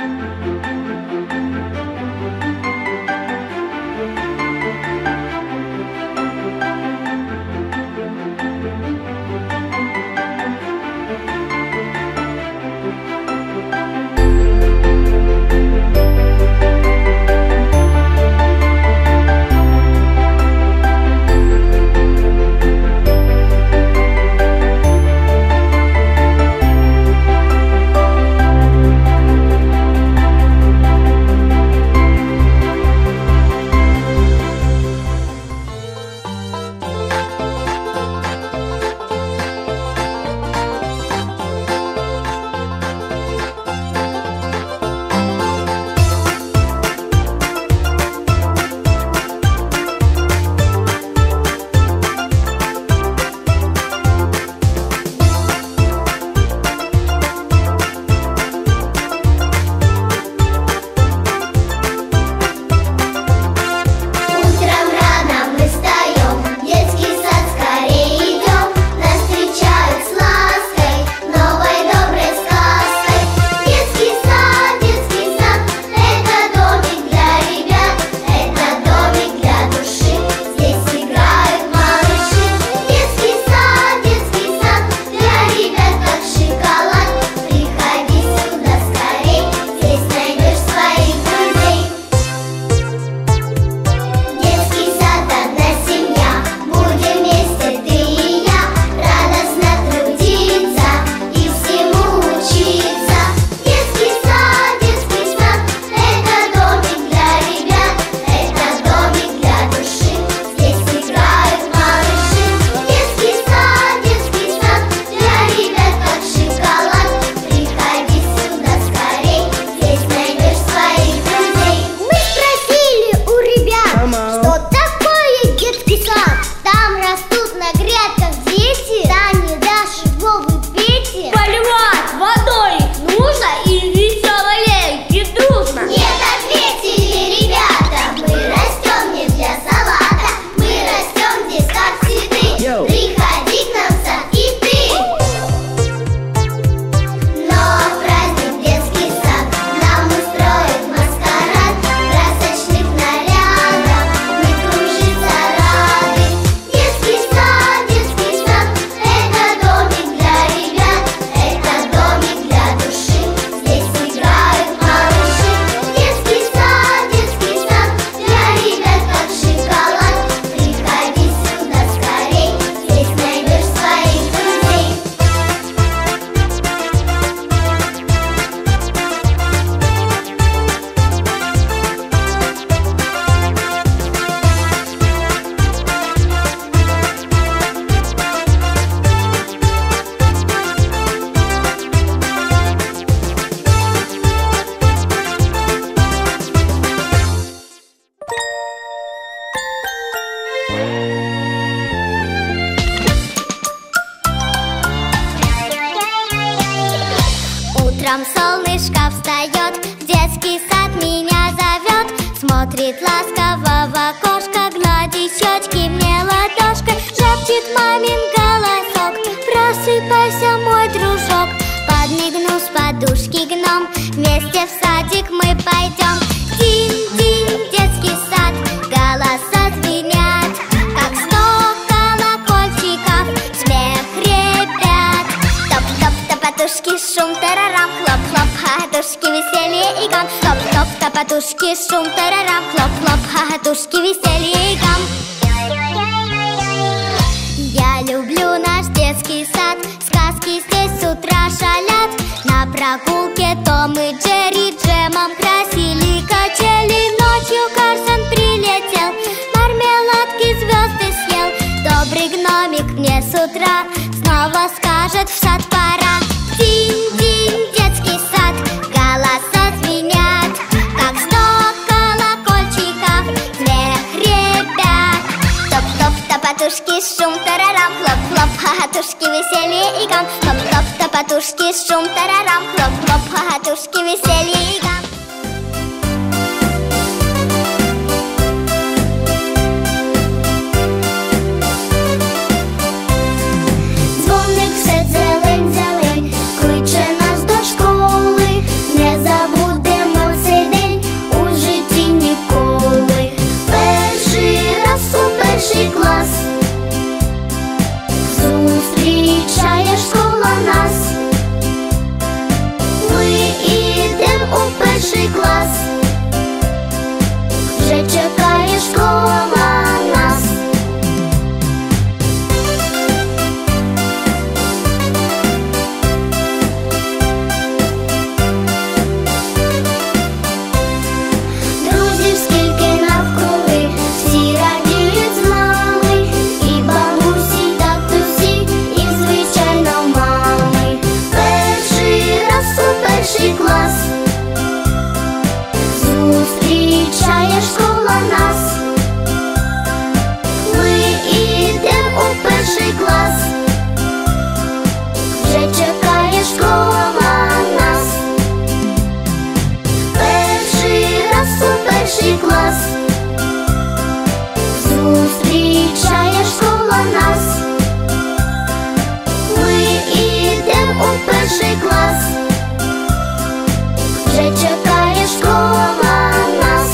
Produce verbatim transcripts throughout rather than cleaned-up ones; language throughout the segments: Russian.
Утром солнышко встает, в детский сад меня зовет. Смотрит ласково в окошко, гладит щечки мне ладошкой. Шепчет мамин голосок: просыпайся, мой дружок. Подмигнул с подушки гном, вместе в садик мы пойдем. Динь-динь, детский сад, голоса звенят, как сто колокольчиков, смех ребят. Топ-топ, топотушки, шум, тарарам, хлоп-хлоп, хохотушки, веселье и гам. Топ-топ, топотушки, шум, тарарам, хлоп-хлоп, хохотушки, веселье и гам. Я люблю наш детский сад, сказки здесь с утра шалят. На прогулке Том и Джерри джемом красили качели. Ночью Карсон прилетел, мармеладки звезды съел. Добрый гномик мне с утра снова скажет: в сад пора. Динь-динь, детский сад, голоса звенят, как сто колокольчиков, смех ребят. Топ-топ, топотушки, шум, тарарам, хлоп-хлоп, хохотушки, веселье и гам. Топ-топ, топотушки, шум, тарарам, хлоп-хлоп, хохотушки, веселье и гам. Дзвоник все дзелень-дзелень, кличе нас до перший клас. Зустрічає школа нас. Ми ідем у перший клас. Вже чекає школа нас. Перший раз у перший клас. Зустрічає школа нас. Ми ідем у перший клас. Вже чекає школа нас.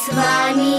С вами